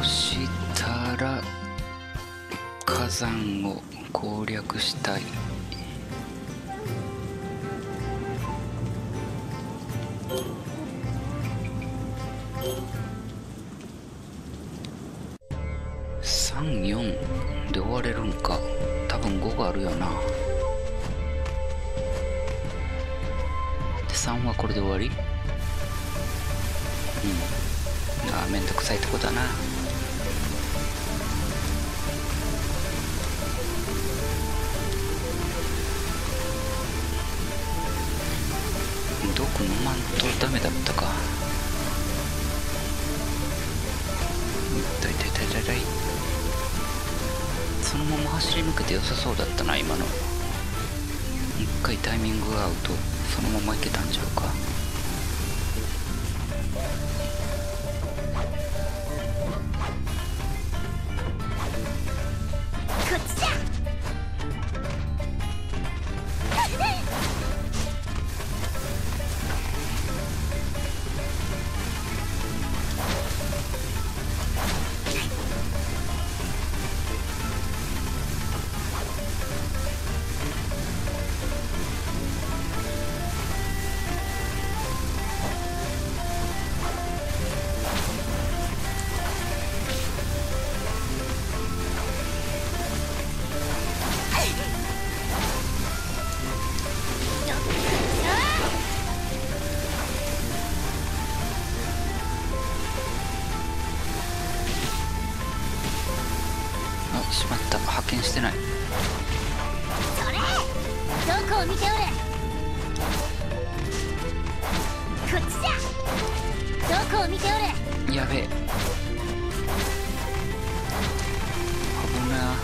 そしたら火山を攻略したい。3、4で終われるんか。多分5があるよな。で3はこれで終わり。ああ、めんどくさいとこだな。毒飲まんとダメだったか。痛い痛い痛い痛い痛い。そのまま走り抜けて良さそうだったな今の。一回タイミングが合うとそのままいけたんちゃうか。しまった、派遣してない。 それどこを見ておれ。こっちじゃ。どこを見ておれ。 やべえ、危な。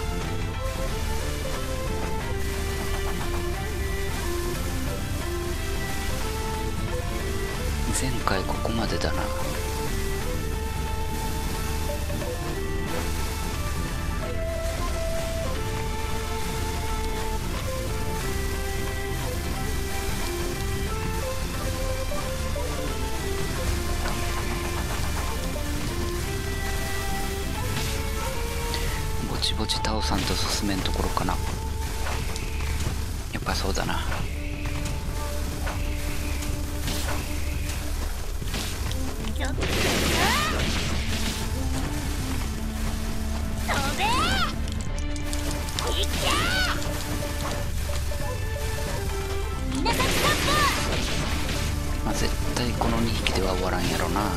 前回ここまでだな。ぼちぼち倒さんと進めんところかな。やっぱそうだな。まあ絶対この2匹では終わらんやろな。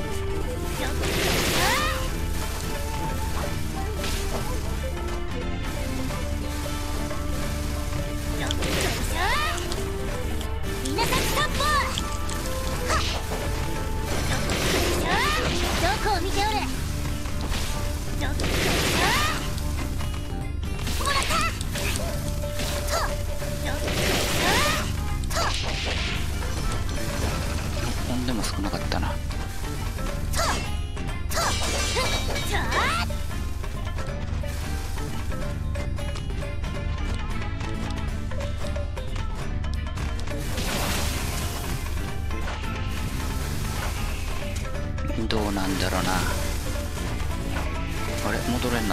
どこを見ておれ。もらった。 ほんでも少なかったな。どうなんだろうな。あれ、戻れになった。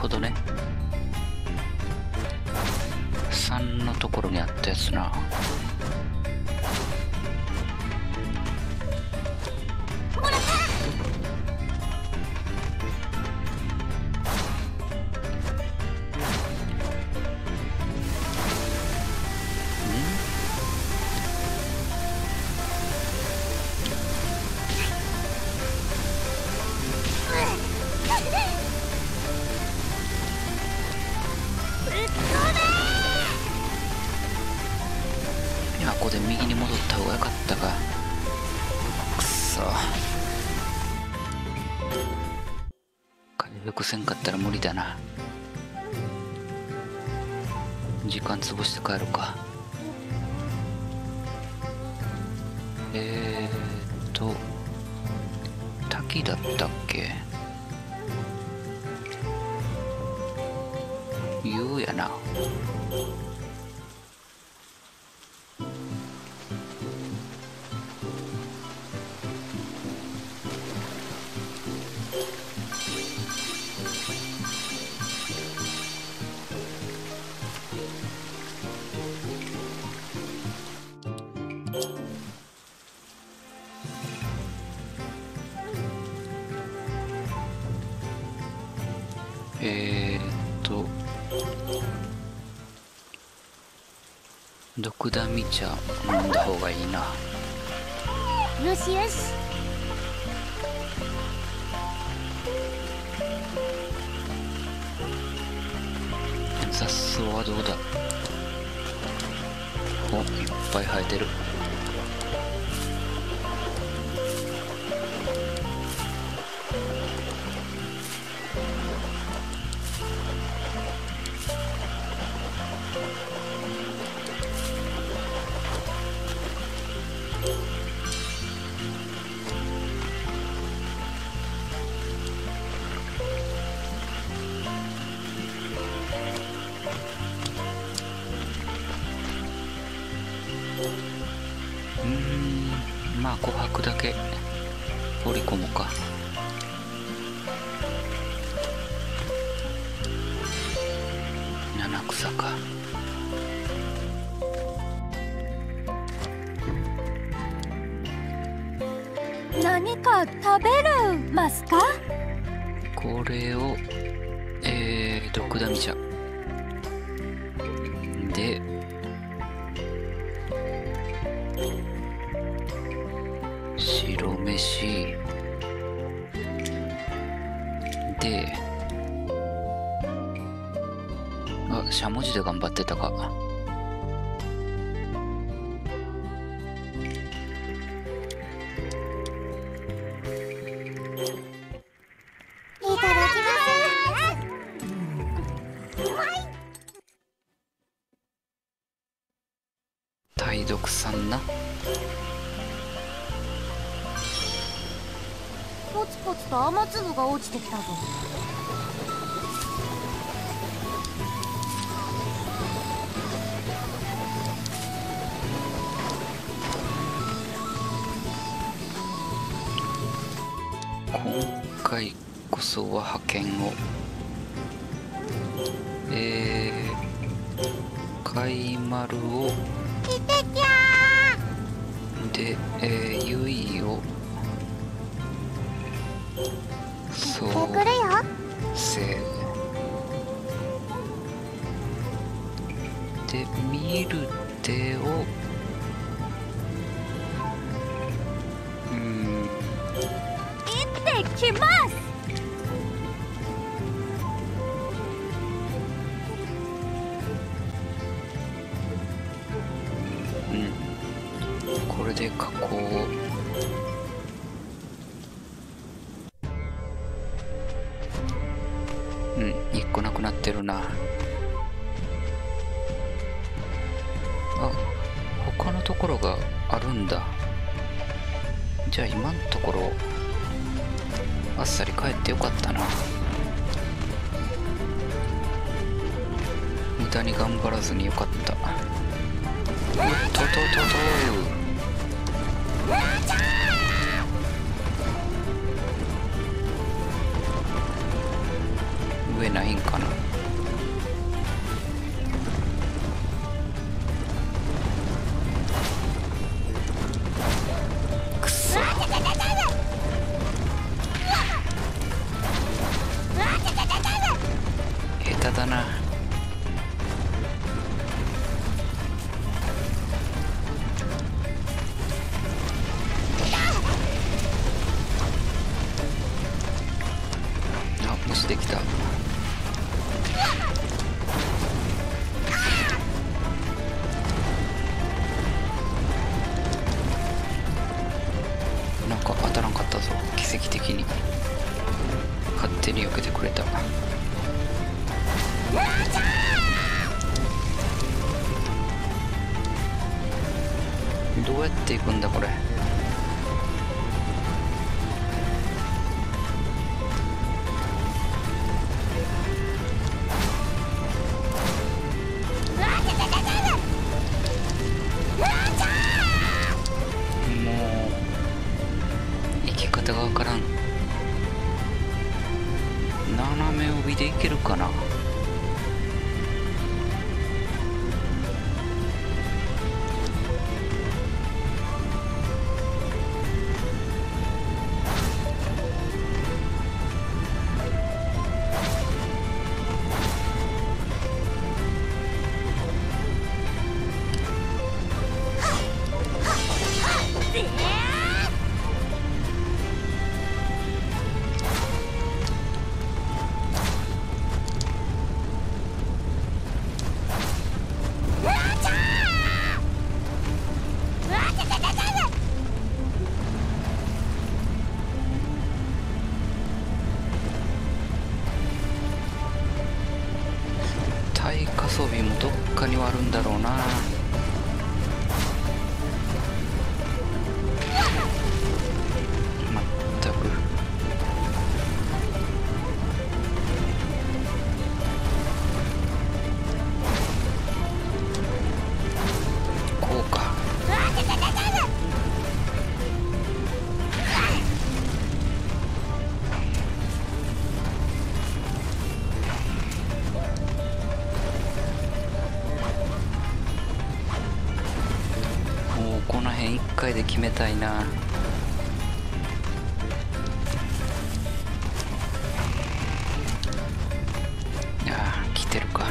ほどね。3のところにあったやつな。ここで右に戻った方が良かったか。くそ、回復せんかったら無理だな。時間潰して帰ろうか。滝だったっけ。言うやな。ドクダミ茶飲んだ方がいいな。 よしよし。 雑草はどうだ。お、いっぱい生えてる。まあ琥珀だけ掘り込もうか。七草か。 何か食べるますか？ これをドクダミ茶で白飯で、あ、しゃもじで頑張ってたか。 いただきます。 体毒さんな。 ポツポツと雨粒が落ちてきたぞ。 今回こそは派遣を貝丸をで、ゆいをそうせで見る手を行ってきます。 これで加工を1個なくなってるな。あ、他のところがあるんだ。じゃあ今のところあっさり帰ってよかったな。無駄に頑張らずによかった。おっとととと上ないんかな。 奇跡的に勝手に避けてくれた。どうやって行くんだこれ。もう行き方がわからん。斜め帯で行けるかな。耐火装備もどっかにはあるんだろうな。まったく。こうか。この辺1回で決めたいな。あー来てるか。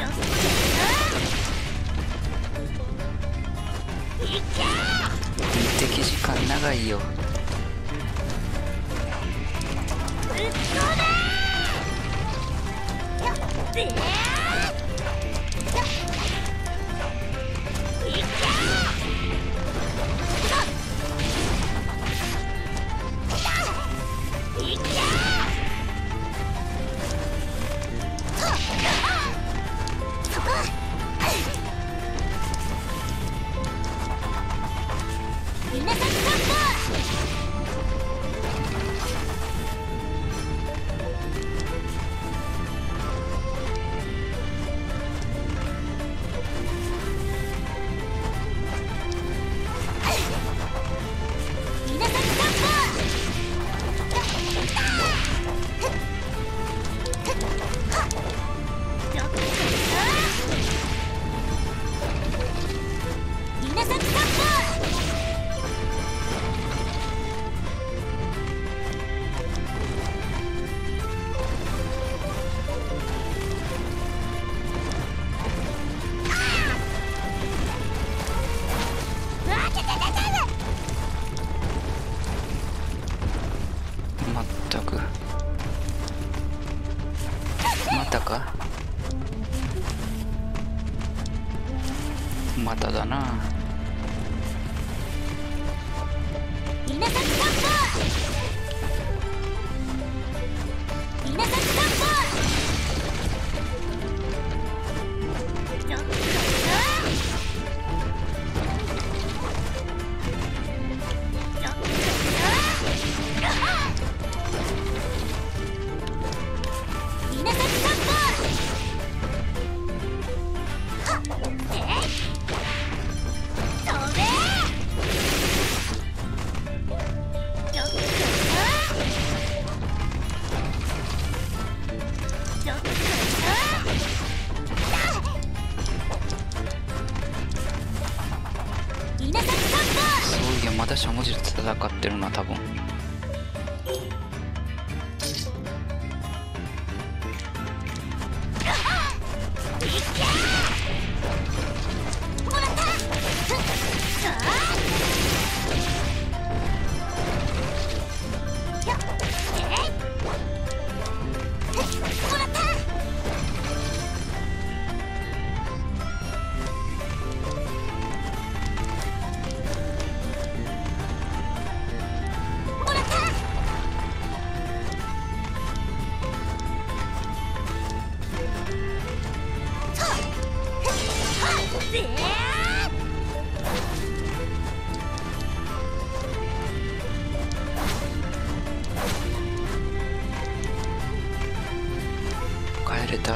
敵時間長いよ。まったく。またか。まただな。そういや、まだしゃもじで戦ってるな多分。 もれた。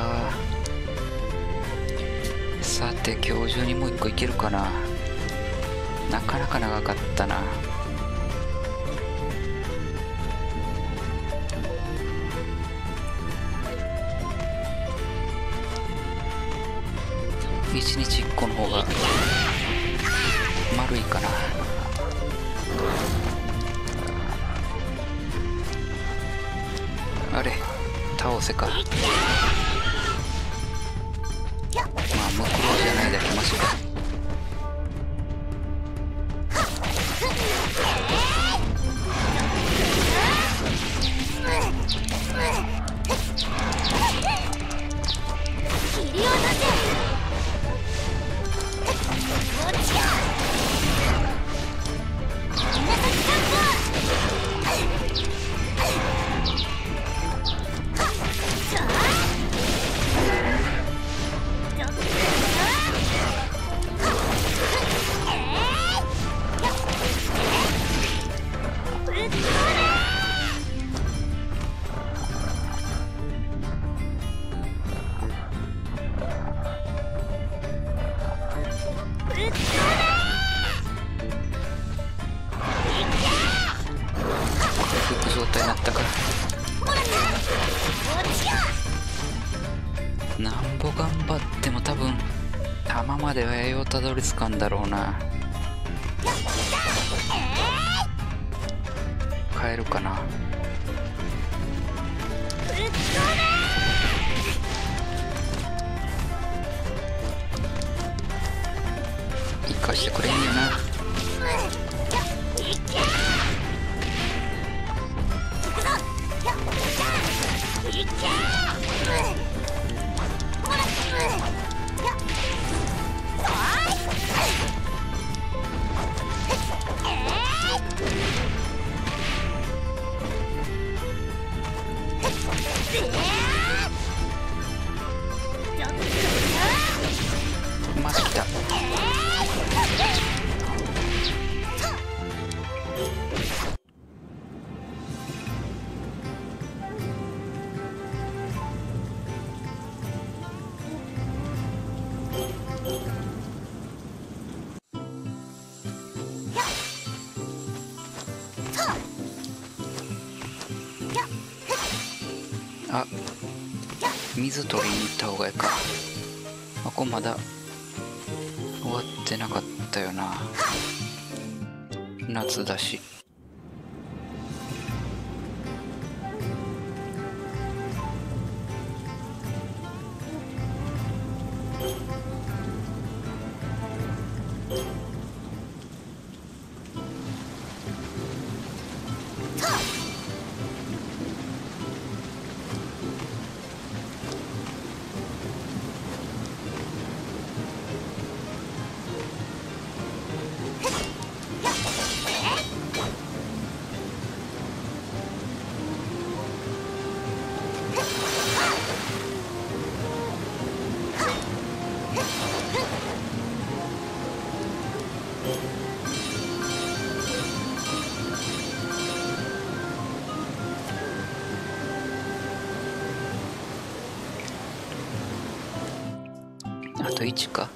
さて今日中にもう一個いけるかな。なかなか長かったな。1日1個の方が丸いかな。あれ倒せか。まあムクロじゃないだけマシか。状態になったか。なんぼ頑張っても多分弾までは栄養たどり着かんだろうな。変えるかな。生かしてくれんよな。マジだ。あ、水取りに行った方がいいか。ここまだ終わってなかったよな。夏だし。あと1か。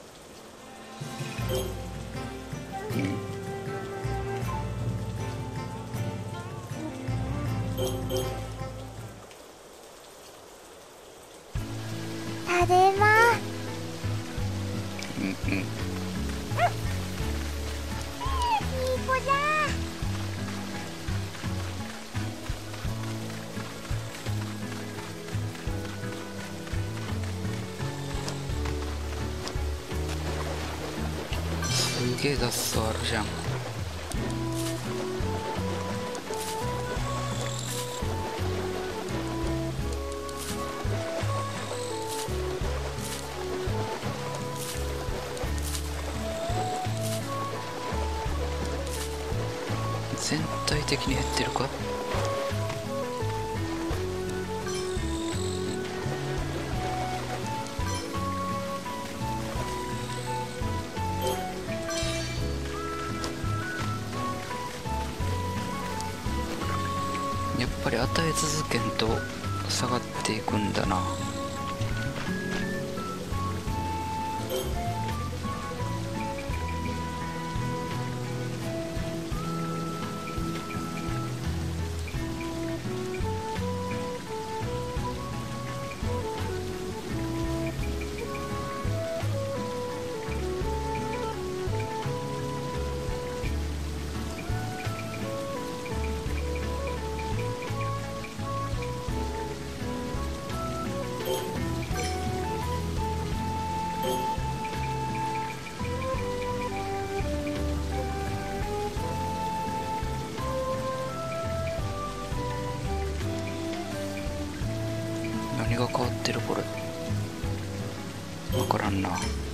ただいま。 うんうん。 いい子だ。 すげえ雑草あるじゃん。全体的に減ってるか。やっぱり与え続けんと下がっていくんだな。 が変わってるこれ。分からんな。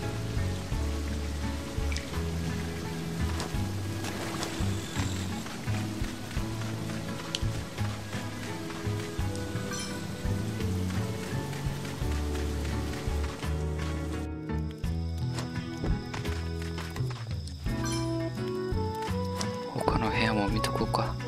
他の部屋も見とこうか。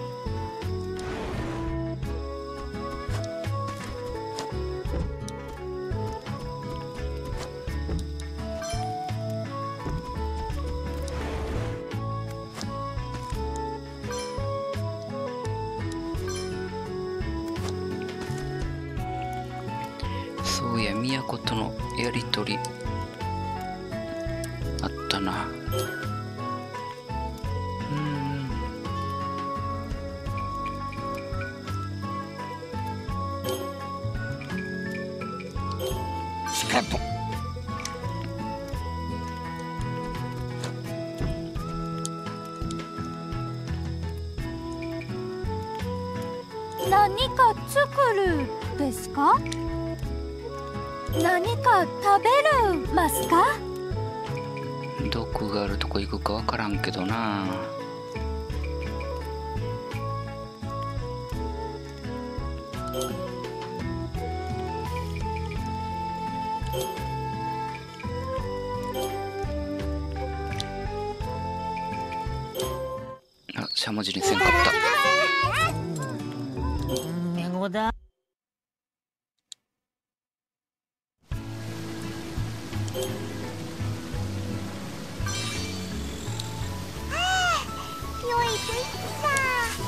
そういや、都とのやりとりあったな。 しかと何か作るですか？何か食べるますか？ 毒があるとこ行くかわからんけどな。あ、しゃもじにせんかった。 だ良いピッツァ。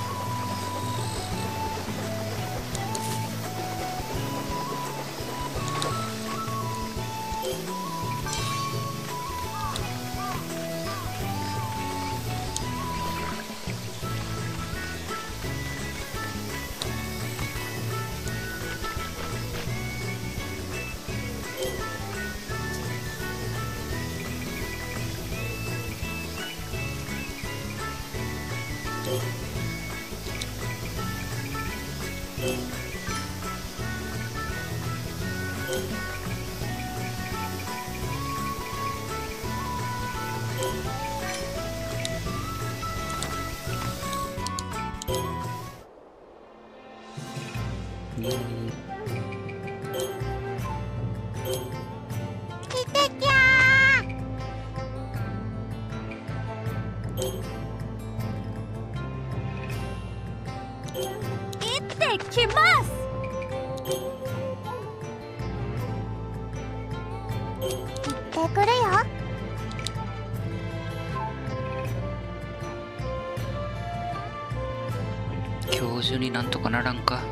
行ってきます。 行ってくるよ。 今日中になんとかならんか。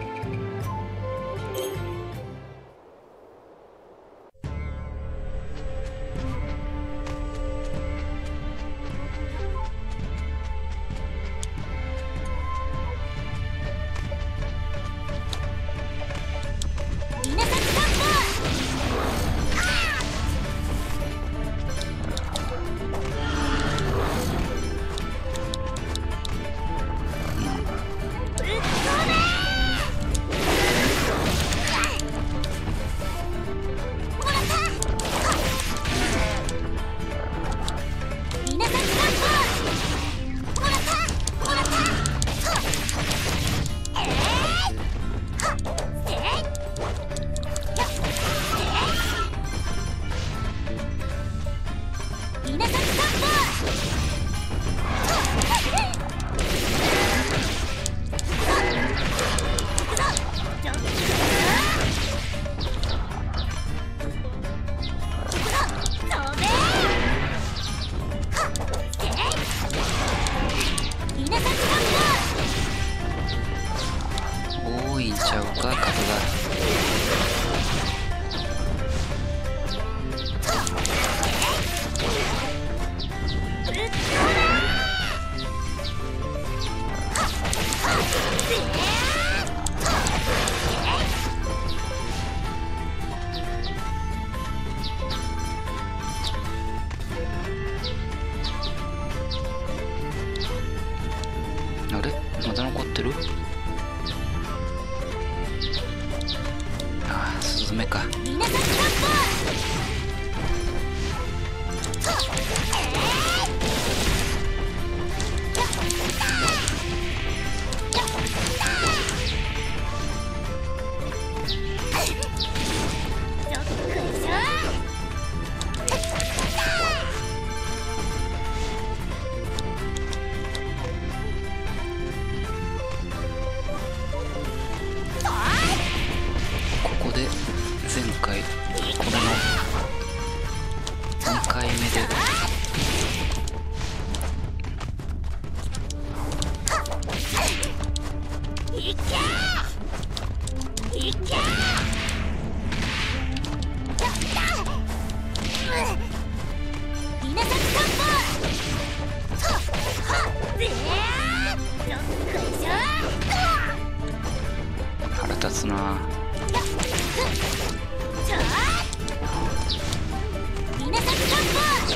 多いんちゃうか、数が。あれ、まだ残ってる？ああ、涼スメか。 稲崎ここで前回これの2回目でいけいけ稲崎散歩腹立つな。 稲崎散歩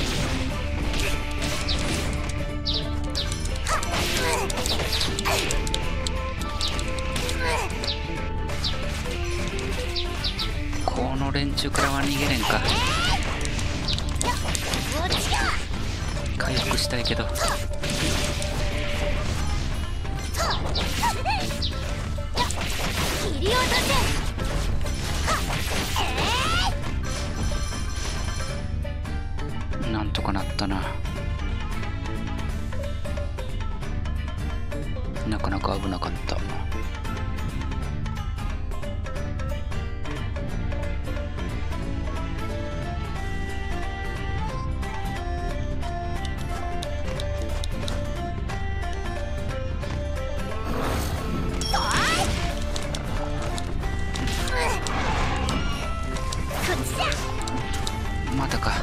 この連中からは逃げれんか。回復したいけど。 切り落とせ。 なんとかなったな。なかなか危なかった。またか。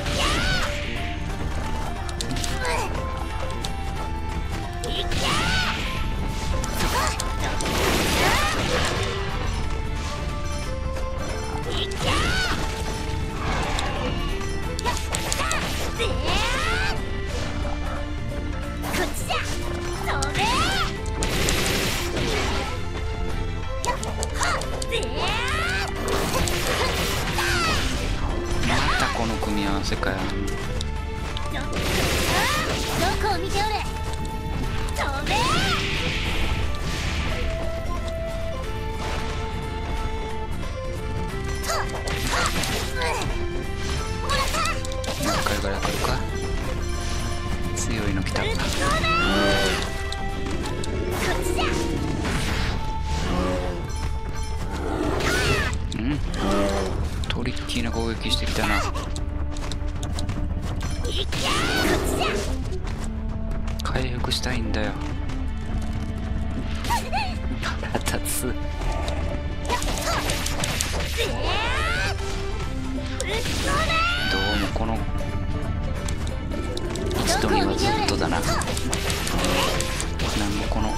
またこの組み合わせかよ。 どこを見ておれ。飛べ。 何回ぐらい来るか。強いの来た。うん、トリッキーな攻撃してきたな。回復したいんだよ。腹立つ。どうもこの一度にはずっとだな。なんもこの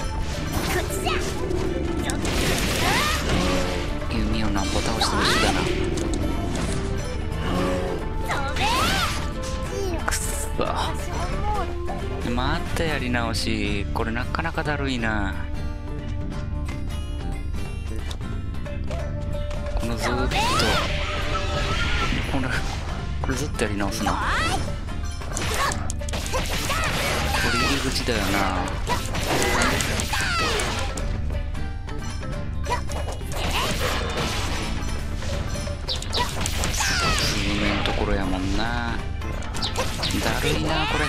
弓をなんぼ倒しても一緒だな。くっそ、またやり直し。これなかなかだるいな。このずーっとこれずっとやり直すな。これ入り口だよな。数名のところやもんな。だるいなこれ。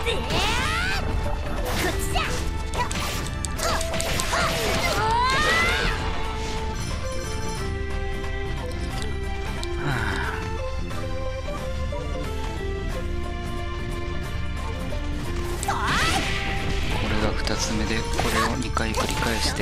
これが2つ目で、これを2回繰り返して、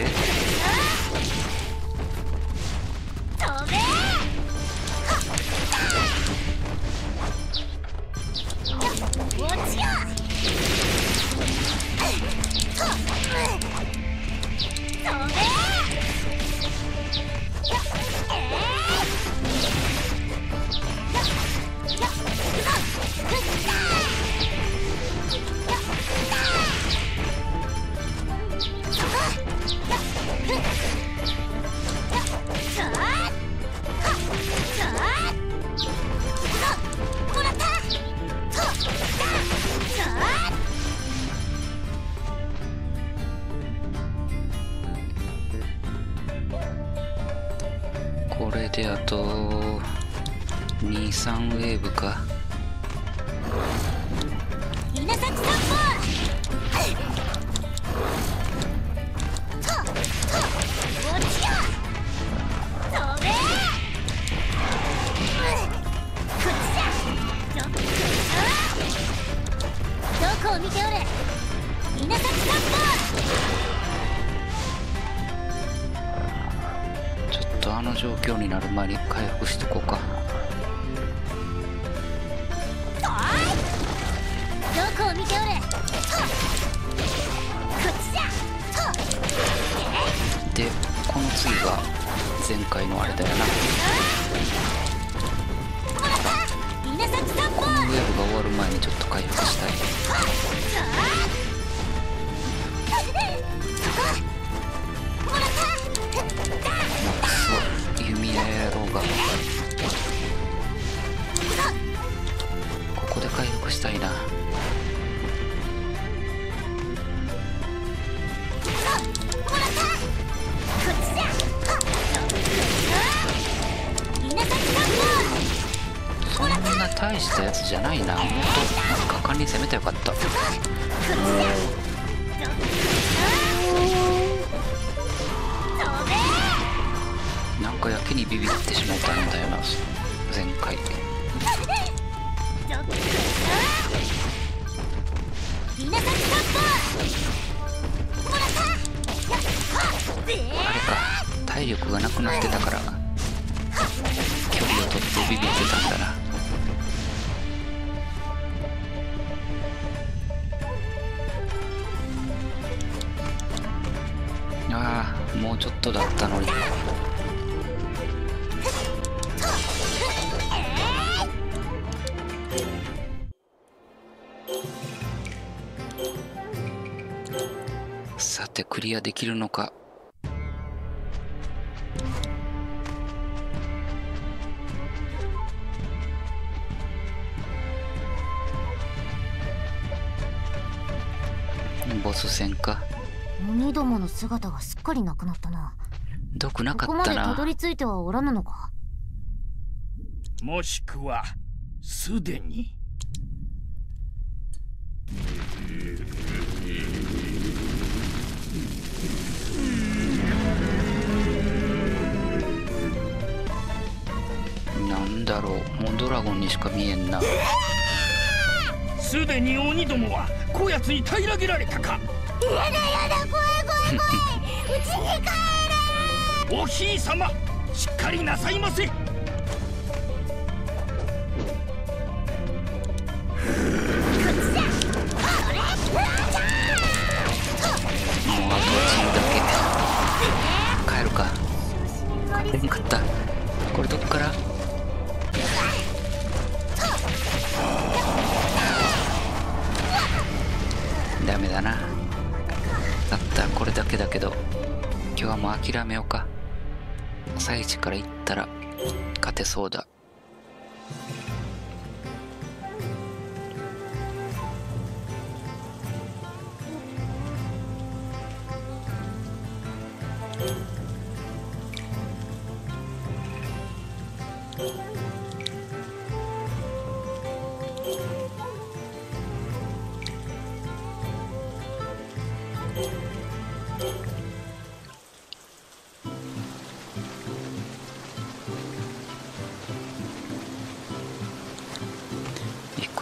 これであと2、3ウェーブか。 稲崎散歩。どこを見ておれ。稲崎散ちょっとあの状況になる前に回復してこうか。 どこを見ておれ。 で、この次が前回のあれだよな。 稲崎散歩。 このウェーブが終わる前にちょっと回復したい。クソ弓矢野郎が。ここで回復したいな。そんな大したやつじゃないな。もっと果敢に攻めてよかった。なんかやけにビビってしまったんだよな、前回。あれか、体力がなくなってたから距離を取ってビビってたんだな。ああ、もうちょっとだったのに。さて、クリアできるのか。ボス戦か。 鬼どもの姿がすっかりなくなったな。 毒なかここまったな。 でたどり着いてはおらぬのか。 もしくはすでに。 なんだろう、もうドラゴンにしか見えんな。 すでに鬼どもはこやつに平らげられたか。 やだやだ、怖い怖い怖い。うちに帰れ。 お姫様、しっかりなさいませ。 もうあと10だけ。帰るか。帰れんかった。これどっから。ダメだな。だったらこれだけだけど、今日はもう諦めようか。朝一から行ったら勝てそうだ。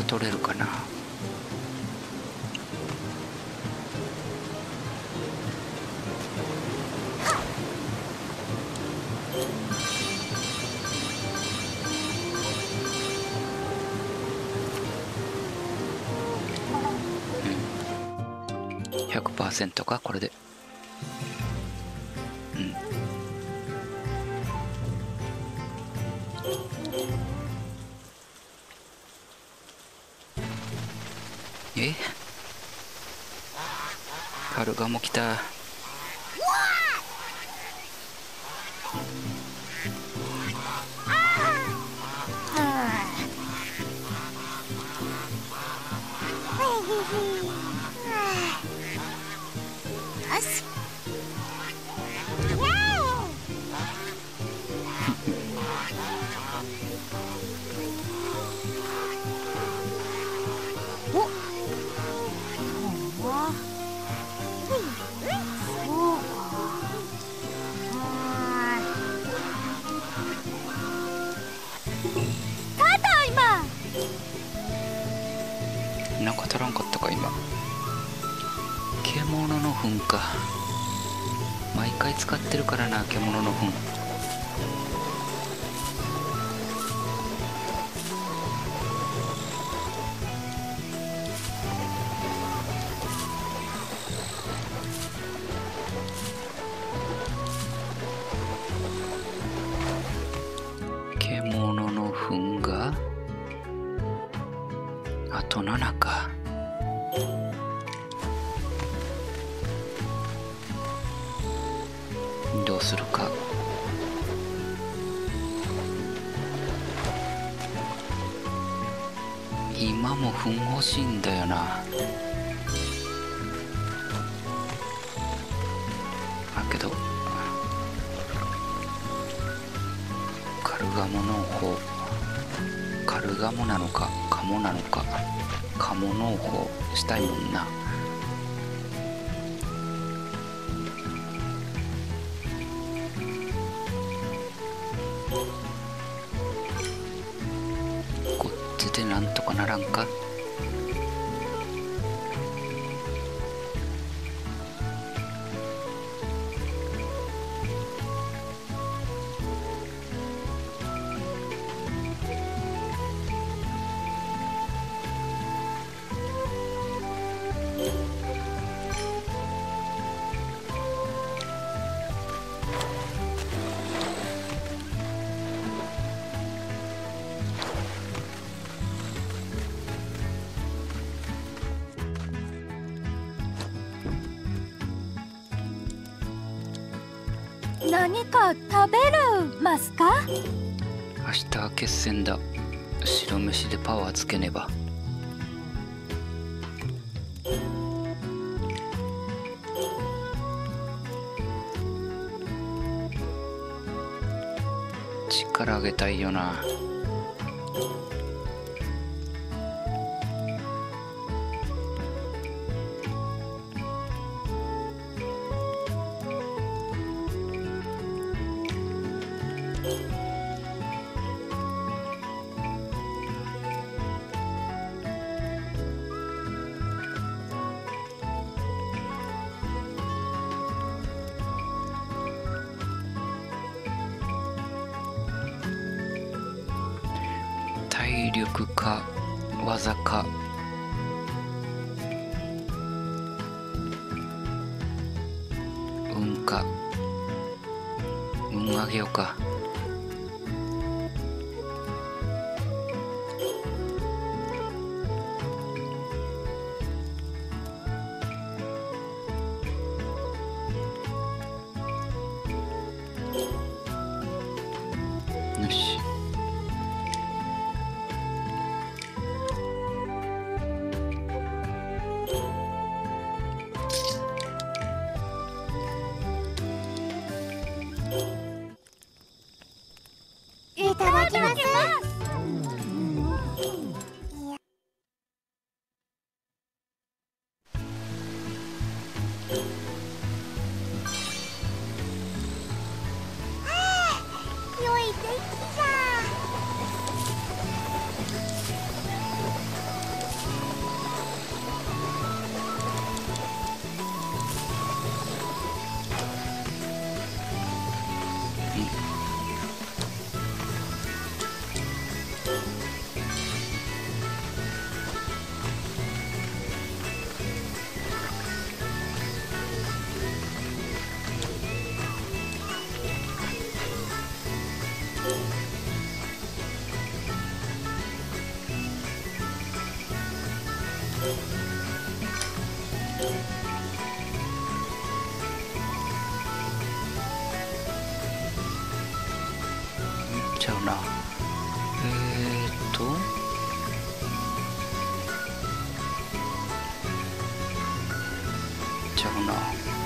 く取れるかな。100% かこれで。うん。カルガモ来た。なんか足らんかったか今。獣の糞か。毎回使ってるからな、獣の糞。獣の糞があと7か。どうするか。今も糞欲しいんだよな。だけどカルガモの方、カルガモなのかカモなのか、カモ農法したいもんな。こっちでなんとかならんか。 何か食べるますか？ 明日は決戦だ。白飯でパワーつけねば。力上げたいよな。体力か技か。運か。運上げようか。よし。 いただきます。良い天気じゃ。 ちゃうな。ちゃうな。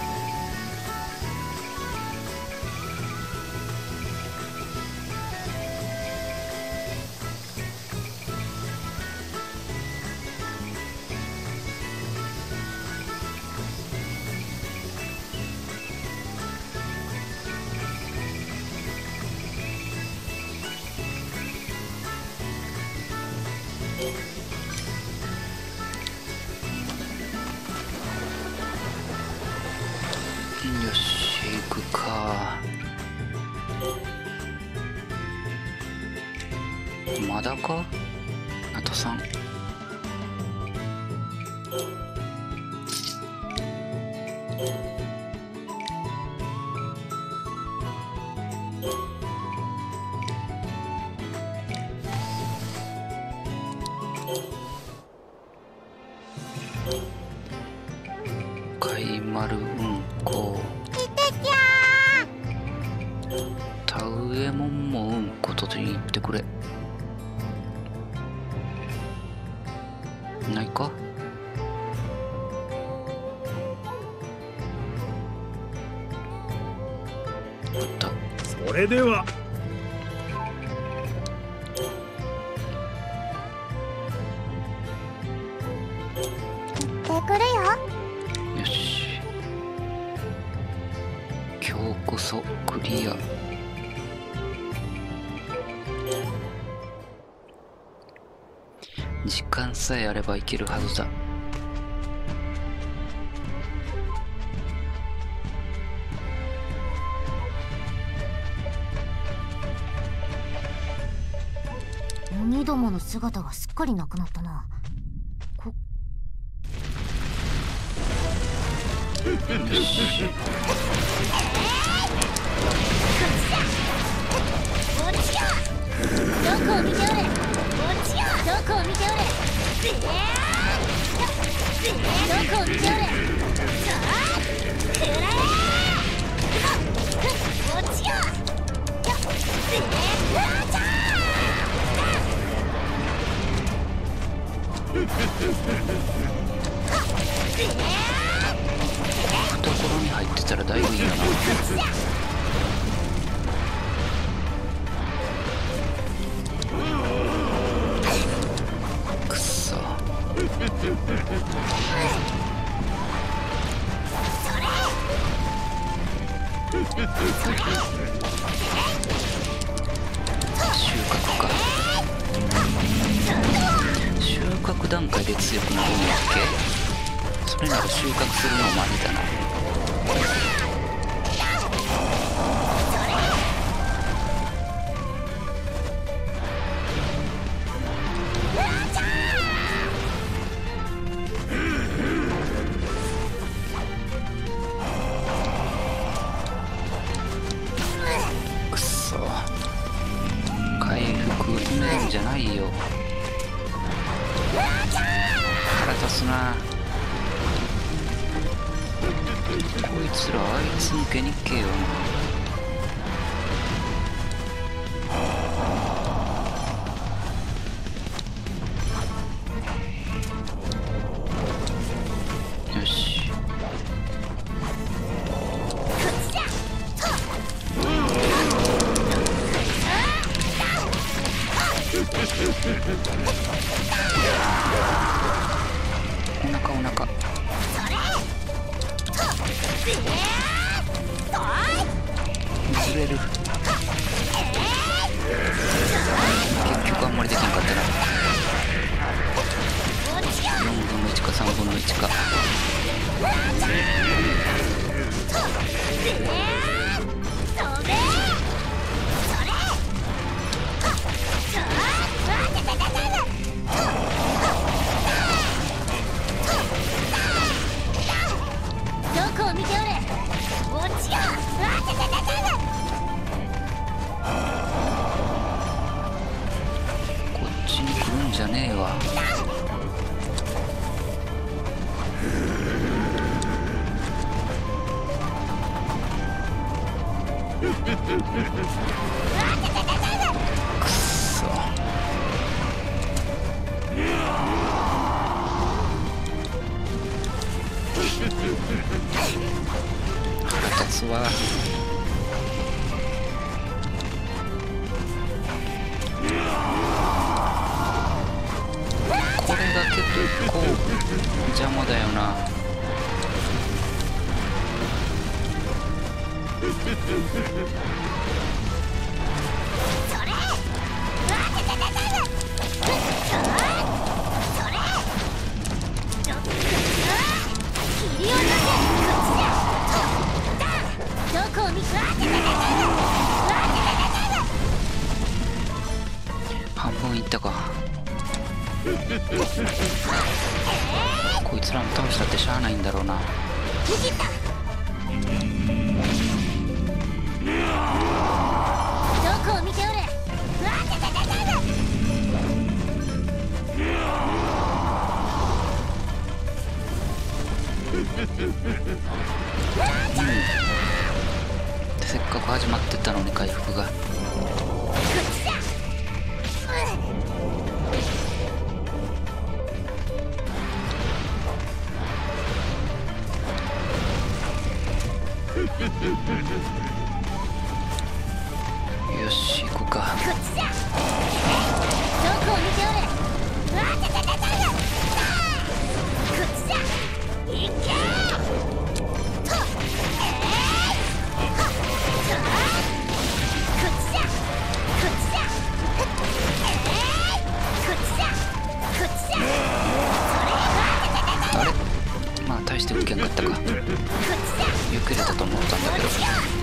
よし、行くか。まだか。あと3。海丸うんこ。田植えもんもうんことで言ってくれ。ないか。あった。 それでは行ってくるよ。 よし。今日こそクリア。時間さえあればいけるはずだ。 鬼どもの姿がすっかりなくなったな。 よし。 どこを見ておれ。どこを見ておれ。どこを見ておれ。くらえ。落ちよ。 懐に入ってたらだいぶいいよな。くっそ。収穫か。収穫段階で強くなるんやっけ。それなら収穫するのもありだな。くそ。回復止めるんじゃないよ。腹立つな。こいつらあいつ抜けにけよ。よし。お腹お腹。ずれる。結局あんまりできなかったな。4分の1か3分の1か。 どこを見ておれ。落ちよ。 じゃねえわ。くっそ。腹立つわ。これが結構邪魔だよな。半分いったか。こいつらも倒したってしゃあないんだろうな。 どこを見ておれ。 せっかく始まってたのに回復が。よし行くか。 どこを見ておれ。いけ。 あれ、まあ大して受けんかったか。よけれたと思ったんだけど。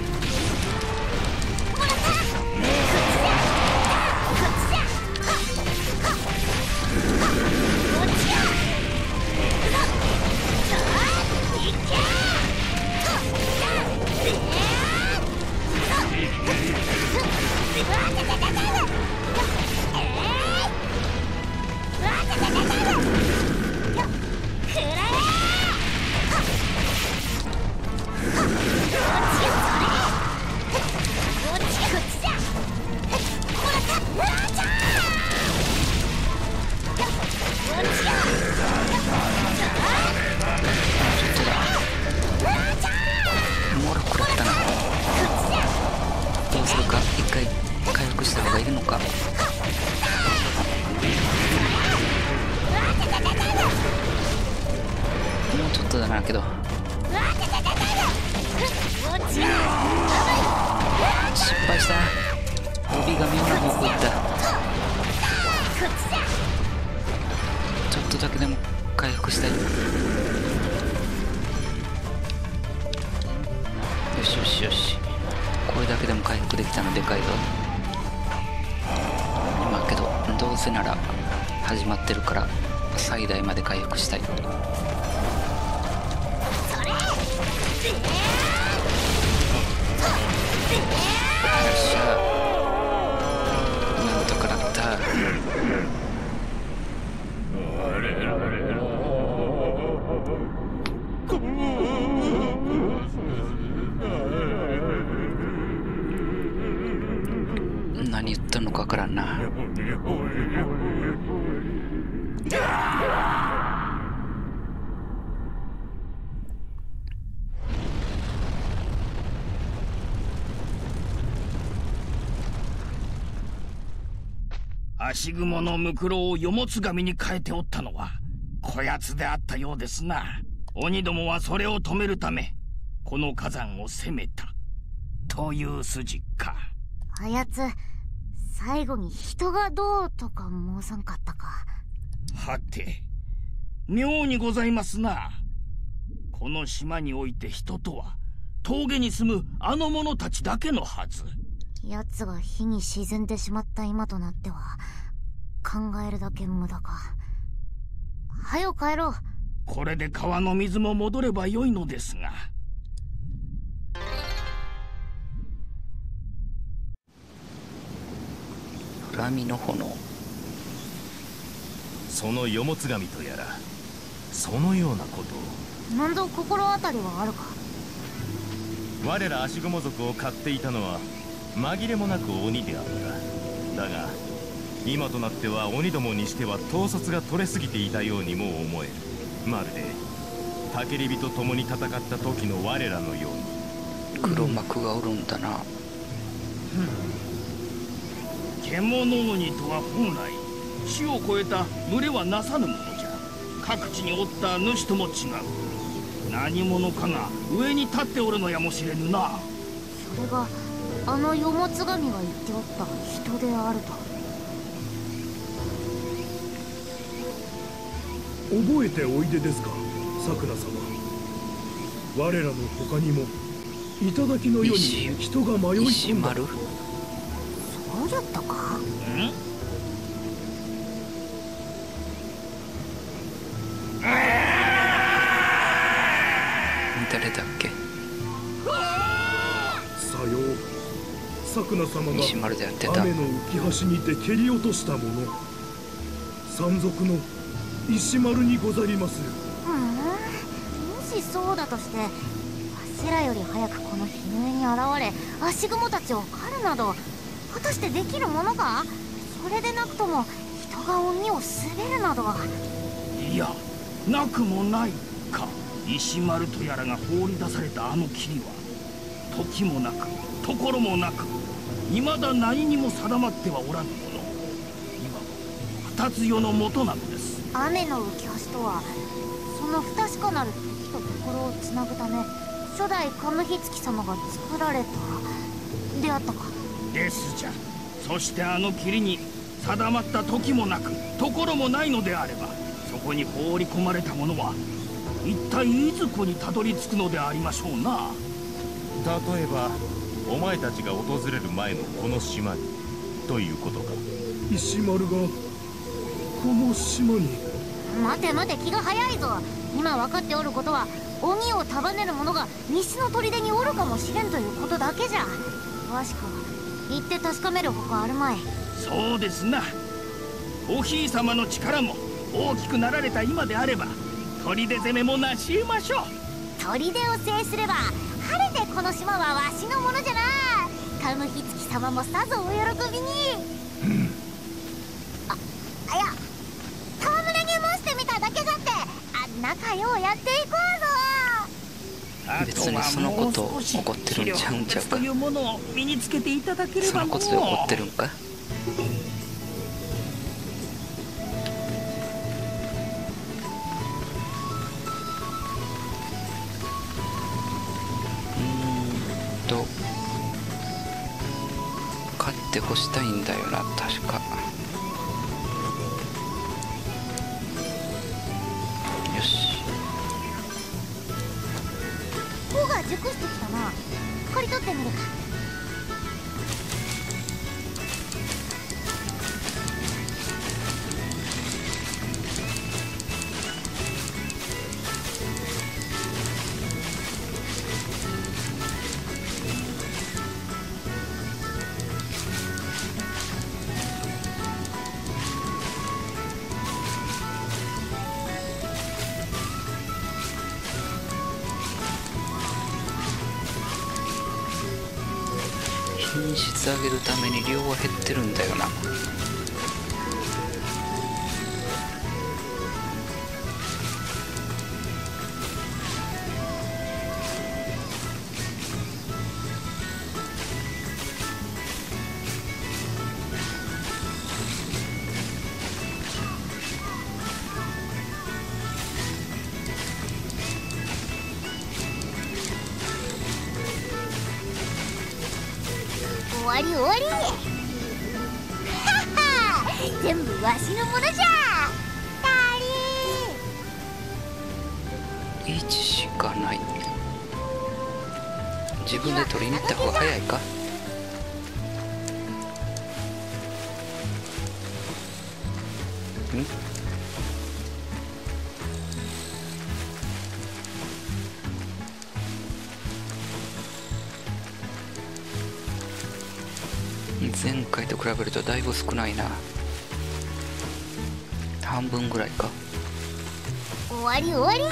もろくらったな。どうするか。一回回復した方がいるのか。もうちょっとだなけど。失敗した。帯が妙な方向行った。ちょっとだけでも回復したい。よしよしよし。これだけでも回復できたのでかいぞ。今けどどうせなら始まってるから最大まで回復したい。よっしゃ。なんとかなった。何言ったのかわからんな。 足雲のムクロをよもつ紙に変えておったのはこやつであったようですな。鬼どもはそれを止めるためこの火山を攻めたという筋か。 あやつ最後に人がどうとか申さんかったか。 はて妙にございますな。この島において人とは峠に住むあの者たちだけのはず。 奴が火に沈んでしまった今となっては考えるだけ無駄か。はよ帰ろう。 これで川の水も戻ればよいのですが。 恨みの炎。 その世もつ神とやら、そのようなことを。 何度心当たりはあるか？ 我ら足雲族を買っていたのは紛れもなく鬼であった。だが今となっては鬼どもにしては統率が取れすぎていたようにも思える。まるでタケリビと共に戦った時の我らのように。 黒幕がおるんだな。 獣鬼とは本来死を超えた群れはなさぬものじゃ。各地におった主とも違う。何者かが上に立っておるのやもしれぬな。 それがあの世もつ神が言っておった人であると。 覚えておいでですか、さくら様。我らの他にも頂の世に人が迷い込んだ。 そうじゃったか。 誰だっけ？ さよう、さくら様が石丸でやってた。 雨の浮き橋にて蹴り落としたもの、山賊の石丸にござります。 もしそうだとして、わしらより早くこの日の上に現れ足雲たちを狩るなど果たしてできるものか？それでなくとも人が鬼を滑るなどは。 いや、なくもないか。石丸とやらが放り出されたあの霧は時もなく所もなく未だ何にも定まってはおらぬもの。今は二つ世の元なのです。 雨の浮き橋とはその不確かなる時と心をつなぐため初代カムヒツキ様が作られたであったか。 ですじゃ。そしてあの霧に定まった時もなく所もないのであれば、そこに放り込まれたものは一体いずこにたどり着くのでありましょうな。 例えばお前たちが訪れる前のこの島にということか。 石丸がこの島に。 待て待て、気が早いぞ。今分かっておることは鬼を束ねる者が西の砦におるかもしれんということだけじゃ。詳しくは行って確かめるほかあるまい。 そうですな。おひいさまの力も大きくなられた今であれば砦攻めもなし得ましょう。 砦を制すれば晴れてこの島はわしのものじゃな。カムヒツキ様もさぞお喜びに。いや、戯れに申してみただけだって。仲良うやっていこうぞ。 別にそのことを怒ってるんちゃうんちゃうか。 というものを身につけていただければもう。 そのことで怒ってるんか。勝って干したいんだよな、確か。よし。 穂が熟してきたな。刈り取ってみるか。 品質上げるために量は減ってるんだよな。 終わり終わり。はは全部わしのものじゃ。 1しかない。自分で取りに行った方が早いか。前回と比べるとだいぶ少ないな。 半分ぐらいか。 終わり終わり。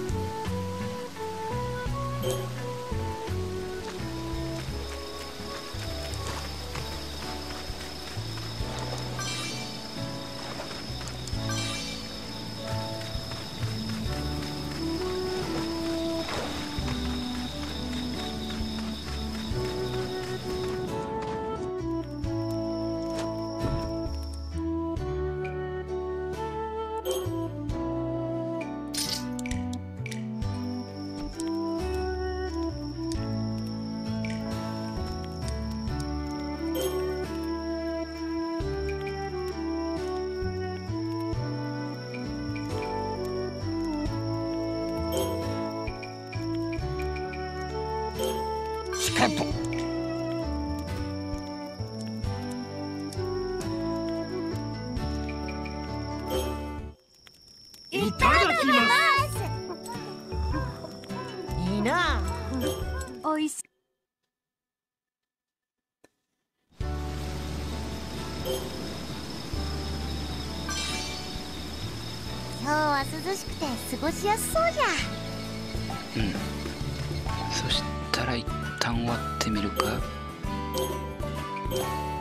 しかと。 いただきます。 いいな。 おいしい。 今日は涼しくて過ごしやすそうじゃ。 うん。そしたら一旦終わってみるか。